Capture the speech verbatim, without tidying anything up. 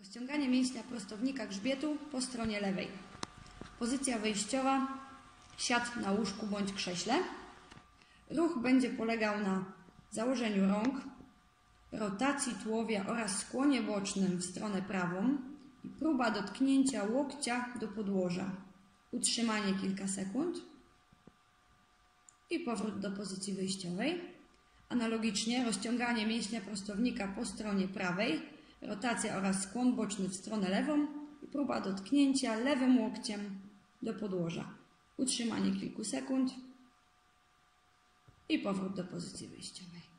Rozciąganie mięśnia prostownika grzbietu po stronie lewej. Pozycja wyjściowa, siad na łóżku bądź krześle. Ruch będzie polegał na założeniu rąk, rotacji tułowia oraz skłonie bocznym w stronę prawą i próba dotknięcia łokcia do podłoża. Utrzymanie kilka sekund i powrót do pozycji wyjściowej. Analogicznie rozciąganie mięśnia prostownika po stronie prawej, rotacja oraz skłon boczny w stronę lewą i próba dotknięcia lewym łokciem do podłoża. Utrzymanie kilku sekund i powrót do pozycji wyjściowej.